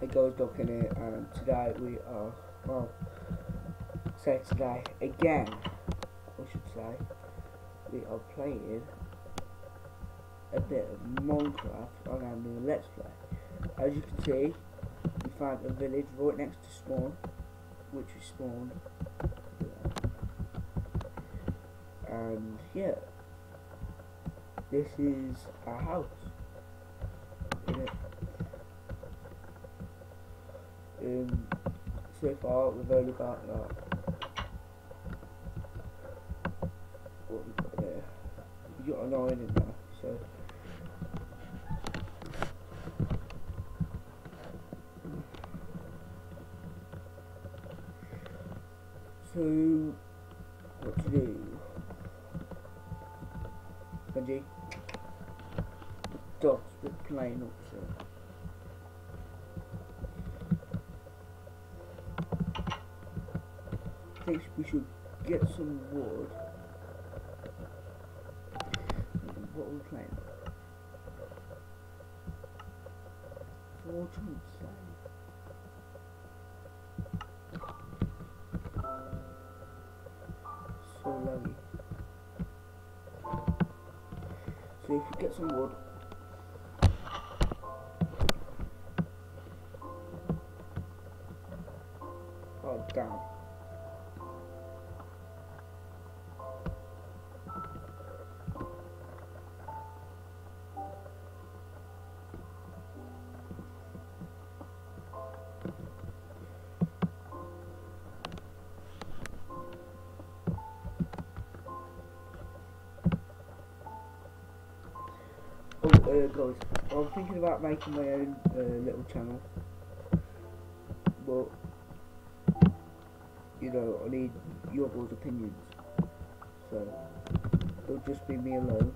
Hey guys, Doc in here, and today we are, today again, I should say, we are playing a bit of Minecraft on our new Let's Play. As you can see, we found a village right next to spawn, which we spawned, and yeah, this is our house. So far we've only got what we got there. We got an iron in there, so what to do? Benji, the dog's been playing up, so I think we should get some wood. What are we playing? Fortune save. So laggy. So if we get some wood, oh damn. Guys, I'm thinking about making my own little channel, but you know, I need your boys' opinions, so it'll just be me alone.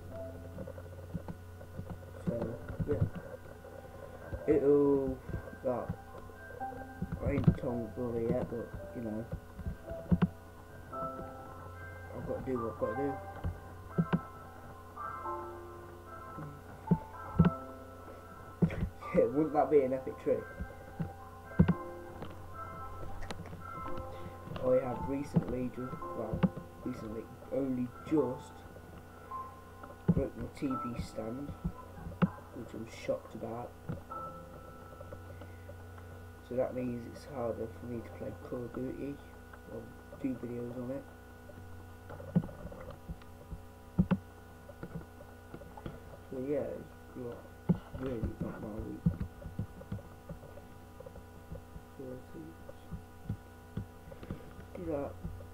So yeah, it'll I ain't told brother yet, but you know, I've got to do what I've got to do. Wouldn't that be an epic trick? I have recently only just broke my TV stand, which I'm shocked about. So that means it's harder for me to play Call of Duty or do videos on it. So yeah, it's really not my week. Do that.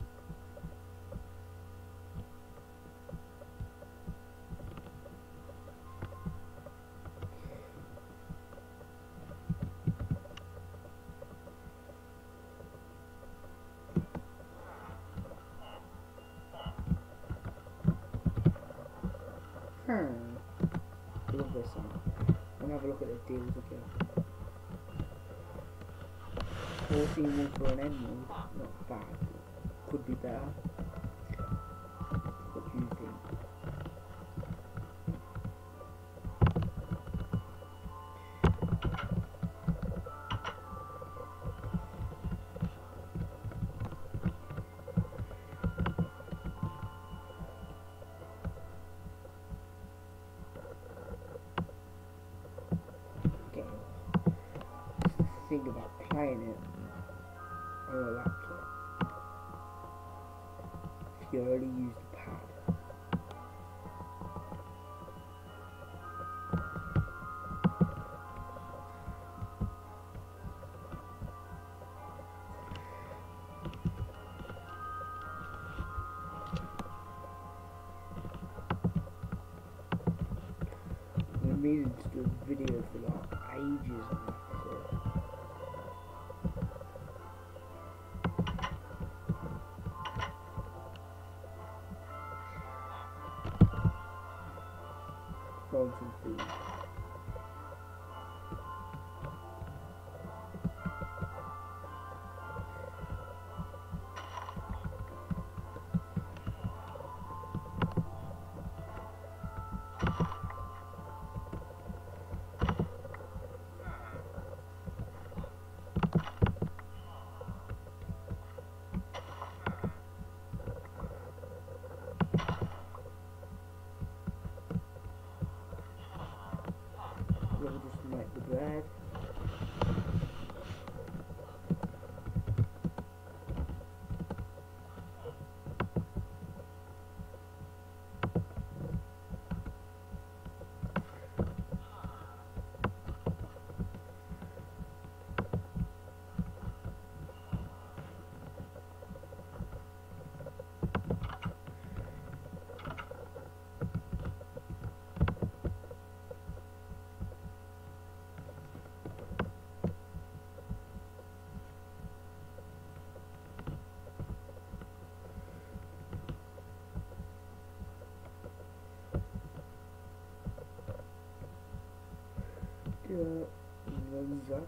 I love this song. I'm gonna have a look at the deals again. 14 wood for an emerald, not bad. Could be better. What do you think? Okay. This is the thing about playing it on a laptop. If you only use the pad. I've been meaning to do a video for like ages on it. Some food. Ja, dann sagt.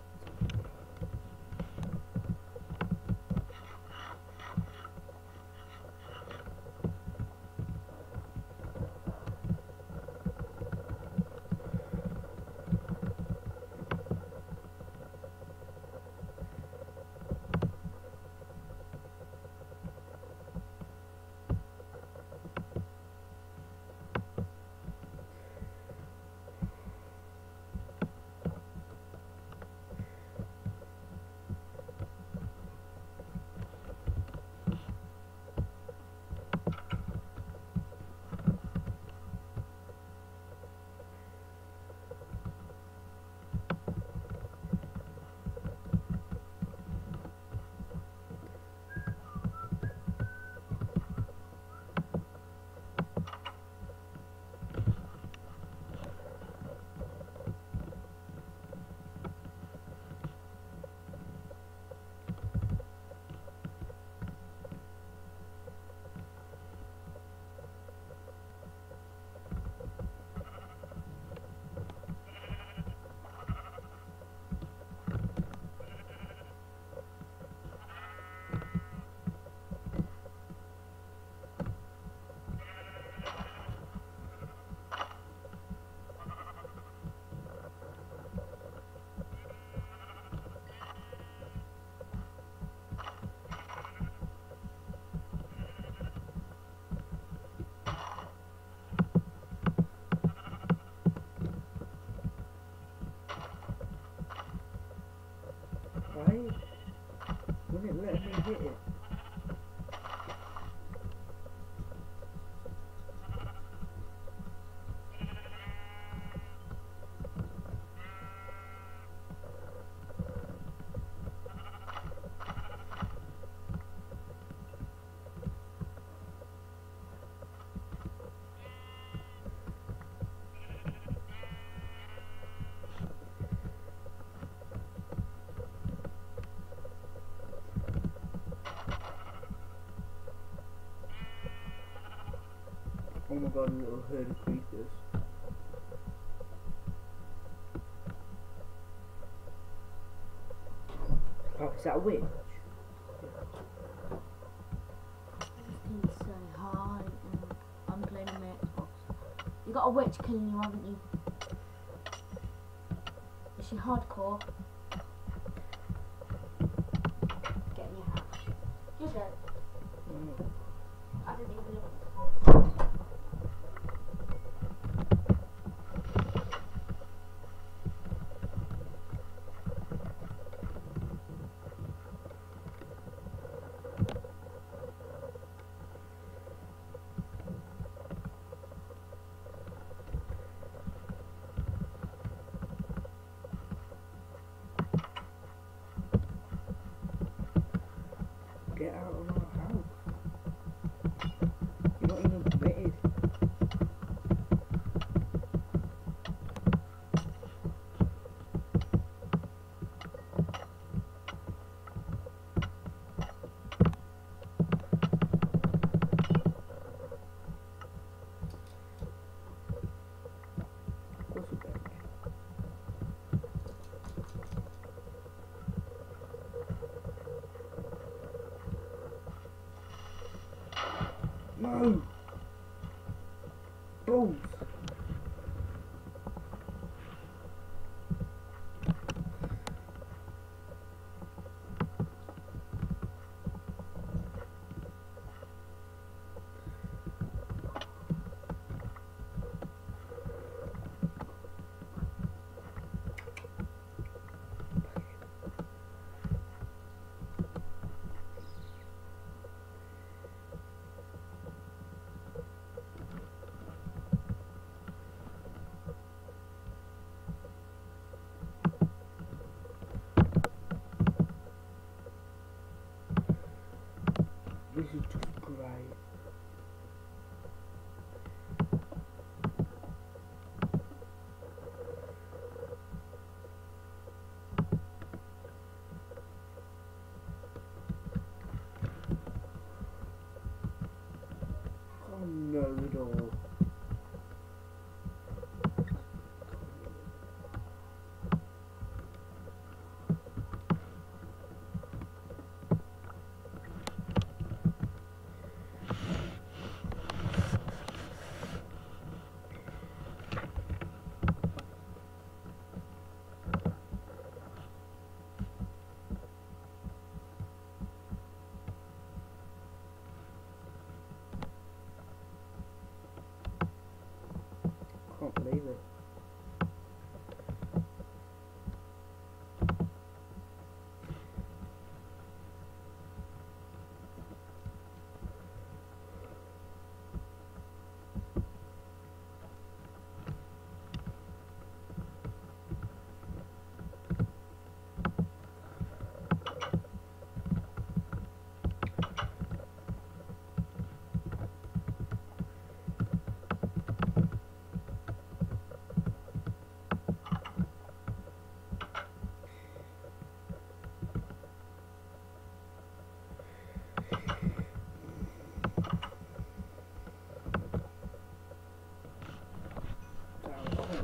Why wouldn't it let me hit it? Oh my god, a little herd of creepers. Oh, is that a witch? Can you say hi? I'm playing on my Xbox. You got a witch killing you, haven't you? Is she hardcore? Get in your house. You go. I didn't even look. Get out of our house. You're not even permitted. What's the bench? No! Balls!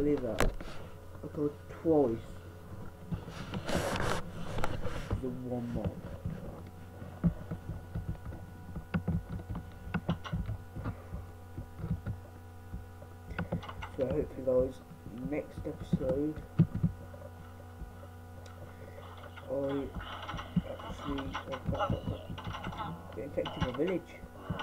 believe that. I got twice the one mod. So hopefully guys, next episode I actually get infected my village.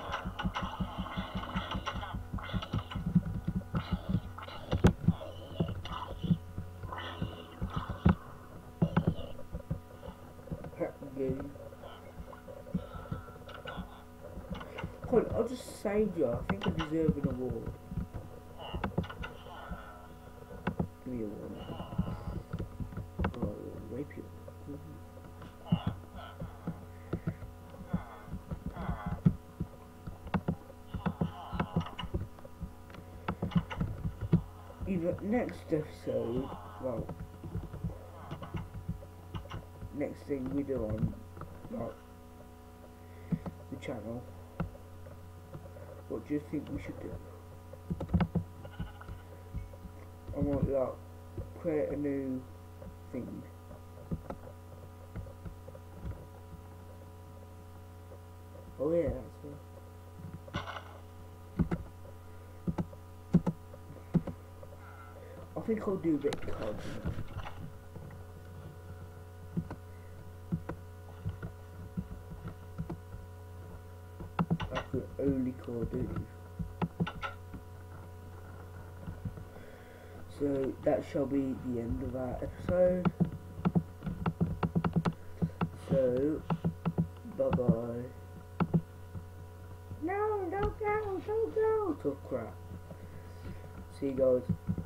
Hold on, I'll just save you. I think I deserve an award. Give me a award. Oh, rape you. Either next episode, well, next thing we do on the channel, what do you think we should do? I want create a new thing. Oh yeah, that's it. I think I'll do a bit of cards. I could only Call of Duty. So that shall be the end of our episode. So bye bye. No, don't go, don't go. Talk crap. See you guys.